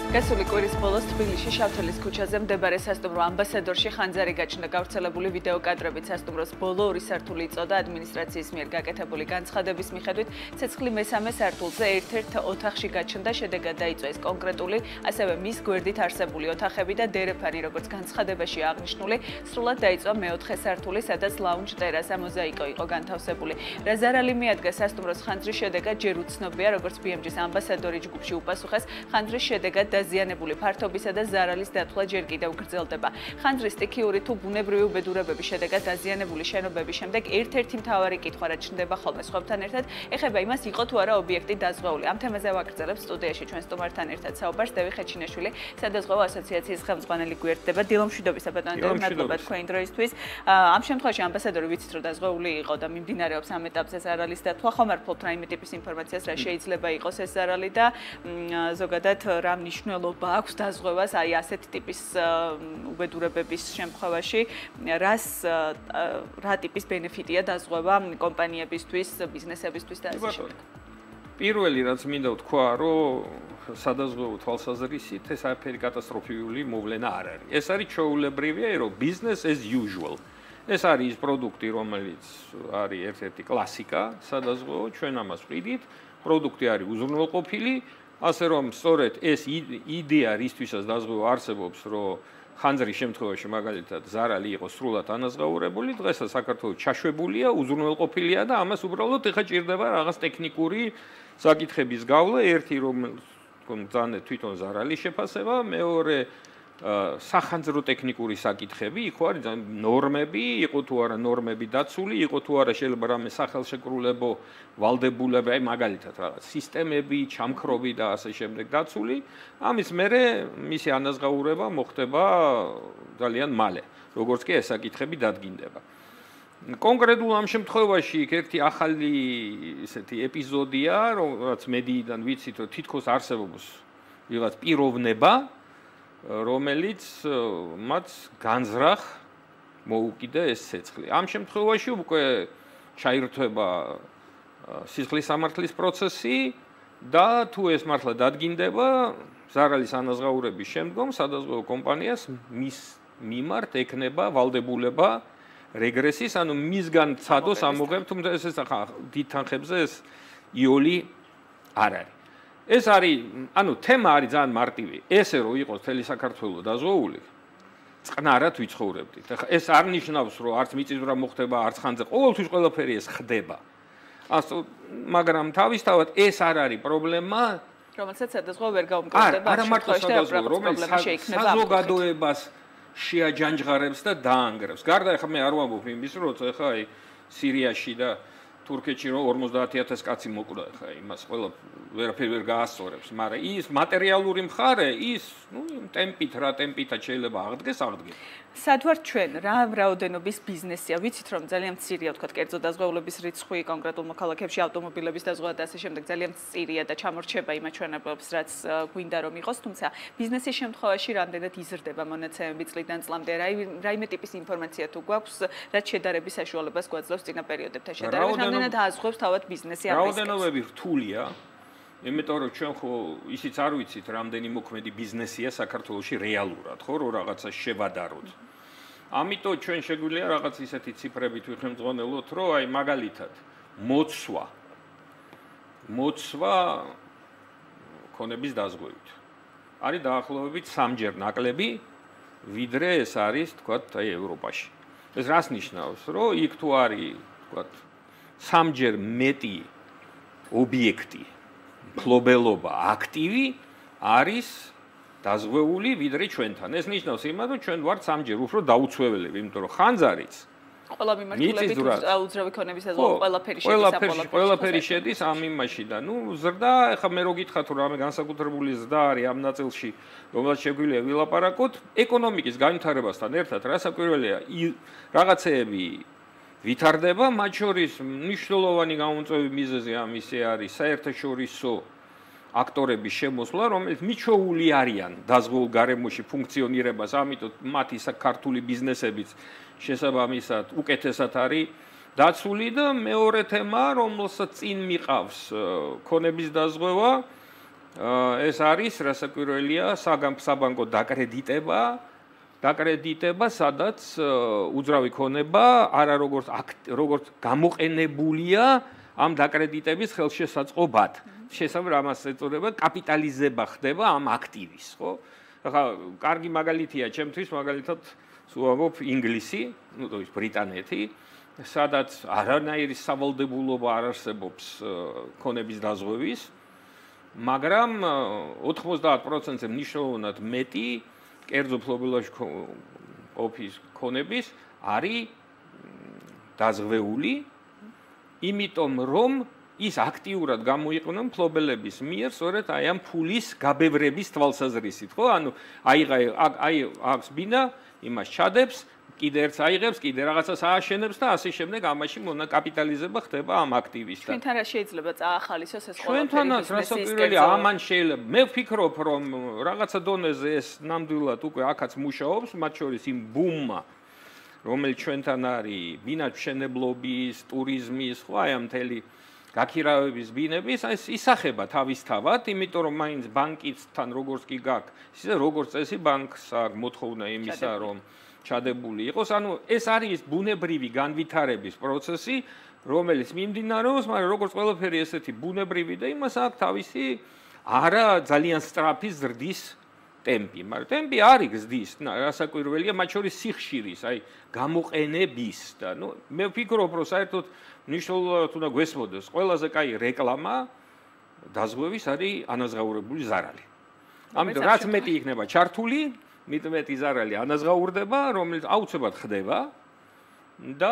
გასული კვირის ბოლოს თბილისში შავთელის ქუჩაზე მდებარე სასტუმრო ამბასადორში ხანძარი გაჩნდა გავრცელებული ვიდეო კადრებით. სასტუმროს ბოლო 2 სართული იწოდა ადმინისტრაციის მიერ გაკეთებული განცხადების მიხედვით. ცეცხლი მესამე სართულზე ერთ-ერთ ოთახში გაჩნდა, შედეგად დაიწვა ეს კონკრეტული, ასევე მის გვერდით არსებული ოთახები და დერეფანი, როგორც განცხადებაში აღნიშნული, სრულად დაიწვა მეოთხე სართული, სადაც ლაუნჯ ტერასა მოზაიკო იყო განთავსებული. რა ზარალი მიადგა სასტუმროს ხანძრის შედეგად ჯერ უცნობია, როგორც BMG-ის ამბასადორი ჯგუფში უპასუხეს, ხანძრის შედეგად დაზიანებული ფართობისა და ზარალის დათვლა ჯერ კიდევ გრძელდება. ხანძრის სტიქიური თუ ბუნებრივი უბედურებების შედეგად დაზიანებული შენობების შემდეგ ერთ-ერთი მთავარი კითხვა რაც ჩნდება ხოლმე სხვებთან ერთად, ეხება იმას, იყო თუ არა ობიექტი დაზღვეული. ამ თემაზე ვაგრძელებ სტუდიაში ჩვენ სტუმართან ერთად საუბარს. დევი ხეჩინაშვილი, სადაზღვევო ასოციაციის ხელმძღვანელი გვერდდება. დილომშვიდობისა ბატონო, მადლობა თქვენი დროისთვის. ამ შემთხვევაში ამბასადორი ვიცით, რომ დაზღვეული იყო და მიმდინარეობს ამ ეტაპზე ზარალის დათვლა. ხომ არ ფლობთ რაიმე ტიპის ინფორმაციას, რა შეიძლება იყოს ეს ზარალი და ზოგადად რა მნიშვნელობა აქვს დაზღვევას აი ასეთ ტიპის უბედურებების შემთხვევაში, რა ტიპის ბენეფიტია დაზღვევა კომპანიებისთვის, ბიზნესებისთვის და ასე შემდეგ. პირველი რაც მინდა ვთქვა, რომ სადაზღვევო თვალსაზრისით ეს არაფერი კატასტროფული მოვლენა არ არის. ეს არის ჩვეულებრივია, რომ business as usual. ეს არის პროდუქტი, რომელიც არის ერთ-ერთი კლასიკა სადაზღვევო, ჩვენ ამას ვყიდით, პროდუქტი არის უზრუნველყოფილი. ასე რომ სწორედ ეს იდეა რისთვისაც დაზღვევა არსებობს, რომ ხანძრის შემთხვევაში მაგალითად ზარალი იყო სრულად ანაზღაურებული, დღესაც საქართველოს ჩაშვებულია, უზრუნველყოფილია და ამას უბრალოდ ეხა ჭირდება რაღაც ტექნიკური საკითხების გავლა, ერთი რომ გძანეთ თვითონ ზარალის შეფასება, მეორე სახანძრო ტექნიკური საკითხები, იქ არის ნორმები, იყო თუ არა ნორმები დაცული, იყო თუ არა შეიძლება რამე სახელშეკრულებო ვალდებულება, აი მაგალითად რაღაც სისტემები, ჩამქრობი და ასე შემდეგ დაცული, ამის მერე მისი ანაზღაურება მოხდება ძალიან მალე, როგორც კი ეს საკითხები დადგინდება. კონკრეტულ ამ შემთხვევაში იქ ერთი ახალი ესეთი ეპიზოდია, რაც მედიიდან ვიცით, რომ თითქოს არსებობს ვიღაც პიროვნება, რომელიც მათ განზრახ მოუკიდა ეს ცეცხლი. ამ შემთხვევაში უკვე ჩაირთვება სისხლის სამართლის პროცესი და თუ ეს მართლა დადგინდება, ზარალის ანაზღაურების შემდგომ სადაზღვევო კომპანიას მის მიმართ ექნება ვალდებულება რეგრესის, ანუ მისგან ცადოს ამოღებ, თუმცა ეს ახლა დიდ თანხებზე ეს იოლი არ არის. ეს არის, ანუ თემა არის ძალიან მარტივი. ესე რომ იყოს მთელი საქართველოს დაზღვეული, წყნარად ვიცხოვრებდით. ახლა ეს არ ნიშნავს, რომ არც მიწისძვრა მოხდება, არც ხანძრა, ყოველთვის ყველაფერი ეს ხდება. მაგრამ თავისთავად ეს არ არის პრობლემა, რომელსაც სადაზღვევა ვერ გაუმკლავდება, არა მარტო სადაზღვევა, რომელიც საზოგადოებას შეაჯანჯღარებს და დაანგრევს. გარდა ახლა მე არ ვამბობ იმის, რომ ახლა აი სირიაში და თურქეთში რომ 50,000 კაცი მოკვდა ხა იმას ყველა ვერაფერი ვერ გაასწორებს, მაგრამ ის მატერიალური მხარე, ის ტემპით რა ტემპითაც შეიძლება აღდგეს. სად ვართ ჩვენ, რა რაოდენობის ბიზნესია? ვიცით რომ ძალიან მცირეა თქვა კერძო დაზღვეულების რიცხვი კონკრეტულ მოქალაქეებში, ავტომობილების დაზღვევა და ასე შემდეგ ძალიან მცირეა და ჩამორჩება იმ აჩვენებებს, რაც გვინდა რომ იყოს, თუმცა ბიზნესის შემთხვევაში რამდენად იზრდება მონაცემები წლიდან წლამდე, რაიმე ტიპის ინფორმაცია თუ გვაქვს, რაც შედარების საშუალებას გვაძლევს წინა პერიოდებთან შედარებით, რამდენად ააზღვევს თავად ბიზნესი ამ რისკებს? რაოდენობები რთულია. იმიტომ რომ ჩვენ ხო ისიც არ ვიცით, რამდენი მოქმედი ბიზნესია საქართველოში რეალურად, ხო, რომ რაღაცა შევადაროთ. ამიტომ ჩვენ შეგვიძლია რაღაც ისეთი ციფრებით ვიხმძღონელოთ, რომ აი მაგალითად მოცვა ქონების დაზღვევით არის დაახლოებით 3-ჯერ ნაკლები, ვიდრე ეს არის, თქვათ, აი ევროპაში. ეს რას ნიშნავს, რომ იქ თუ არის, თქვათ, 3-ჯერ მეტი ობიექტი ფლობელობა აქტივი არის დაზღვეული ვიდრე ჩვენთან. ეს ნიშნავს იმას, რომ ჩვენ ვართ 3-ჯერ უფრო დაუცველები, იმიტომ რომ ხანძარიც ყველა მიმართულებით უძრავი ქონების საზღვაო ყველაფერი შედის ამ იმაში და ზრდა, ეხლა მე რო გითხრათ რომ რამე განსაკუთრებული ზრდა არის ამ ნაწილში, რომელსაც შეგვიძლია ვილაპარაკოთ, ეკონომიკის განვითარებასთან ერთად, რასაკვირველია, რაღაცეები ვითარდება, მათ შორის მნიშვნელოვანი გამომწვევი მიზეზი ამისი არის საერთაშორისო აქტორების შემოსვლა, რომელიც მიჩვეული არიან დაზღვეულ გარემოში ფუნქციონირებას, ამიტომ მათი ქართული ბიზნესებიც შესაბამისად უკეთესად არის დაცული და მეორე თემა, რომელსაც წინ მიყავს ქონების დაზღვევა, ეს არის რასაკვირველია საბანკო დაკრედიტება, სადაც უძრავი ქონება არა როგორც გამოყენებულია ამ დაკრედიტების ხელშესაწყობად. შესაძლოა რამას ეწოდება კაპიტალიზება ხდება ამ აქტივის, ხო? ახლა კარგი მაგალითია ჩემთვის, მაგალითად ვამბობ ინგლისი, ну то есть ბრიტანეთი, სადაც არანაირი სავალდებულობა არ არსებობს ქონების დაზღვევის, მაგრამ 90%-ზე მნიშვნელოვნად მეტი კერძო ფლობელაში ოფის ქონების არის დაზღვეული, იმიტომ რომ ის აქტიურად გამოიყენა ფლობელების მიერ, სწორედ აი ამ ფულის გაბევრების თვალსაზრისით, ხო? ანუ აი აქვს ბინა, იმას ჩადებს, კიდე ერთს აიღებს, კიდე რაღაცას ააშენებს და ასე შემდეგ ამაში მონაკაპიტალიზება ხდება ამ აქტივისთან. ჩვენთან რა შეიძლება წაახალისოს ეს ყველაფერი? ჩვენთანაც რასაკვირველია ამან შეიძლება. მე ვფიქრობ, რომ რაღაცა დონეზე ეს ნამდვილად უკვე აქაც მუშაობს, მათ შორის იმ ბუმმა, რომელიც ჩვენთან არის, ბინათმშენებლობის, ტურიზმის, ხო, აი ამ მთელი გაქირავების ბინების, ეს ისახება თავისთავად, იმიტომ რომ მაინც ბანკისთან როგორც კი გაქვს, ისე როგორც წესი ბანკს აქვს მოთხოვნა იმისა, რომ ჩადებული იყოს, ანუ ეს არის ბუნებრივი განვითარების პროცესი, რომელიც მიმდინარეობს, მაგრამ როგორც ყველაფერი ესეთი ბუნებრივი და იმას აქვს თავისი არა ძალიან სწრაფი ზრდის ტემპი, მაგრამ ტემპი არის გზდის, რასაკვირველია, მათ შორის სიხშირის, აი გამოყენების და ნუ მე ვფიქრობ, რომ საერთოდ მნიშვნელოვნად უნდა გვესმოდეს, ყველაზე კაი რეკლამა დაზღვევის არის ანაზღაურებული ზარალი. ამიტომ რაც მეტი იქნება ჩართული, მით მეტი ზარალი ანაზღაურდება, რომელიც აუცილებლად ხდება და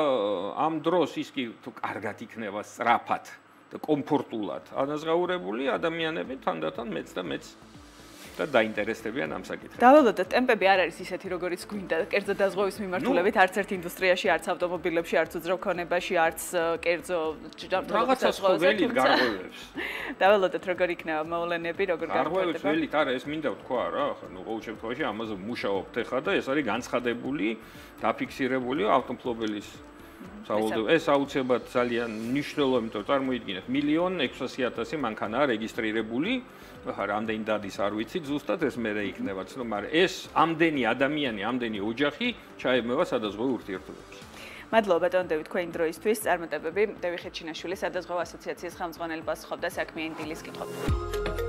ამ დროს ის კი თუ კარგად იქნება სწრაფად და კომფორტულად ანაზღაურებული ადამიანები თანდათან მეც და მეც და დაინტერესდებიან ამ საკითხით. დაველოდოთ, ტემპები არ არის ისეთი, როგორიც გვინდა, კერძო დაზღვევის მიმართულებით, არც ერთ ინდუსტრიაში, არც ავტომობილებში, არც უძრავ ქონებაში, არც კერძო რაღაცას ხო ველით გარღვევებს. დაველოდოთ, როგორ იქნება მოვლენები, როგორ გარღვევებს ველით, არა, ეს მინდა ვთქვა რა, ხო, ნუ ყოველ შემთხვევაში ამაზე მუშაობთ ახლა და ეს არის განცხადებული, დაფიქსირებული ავტომობილის სავალდებულო. ეს აუცილებლად ძალიან მნიშვნელოვანი, იმიტომ რომ წარმოიდგინეთ 1.600.000 მანქანაა რეგისტრირებული. ახლა რამდენი დადის არ ვიცი, ზუსტად ეს მე რა იქნება ცნო, მაგრამ ეს ამდენი ადამიანი, ამდენი ოჯახი ჩაებმევა სადაზღვევო ურთიერთობებში. მადლობა ბატონ დევიდ თქვენი დროისთვის. წარმატებები. დევი ხეჩინაშვილი სადაზღვევო ასოციაციის ხელმძღვანელი პასუხობდა საქმიანი დილის კითხვებზე.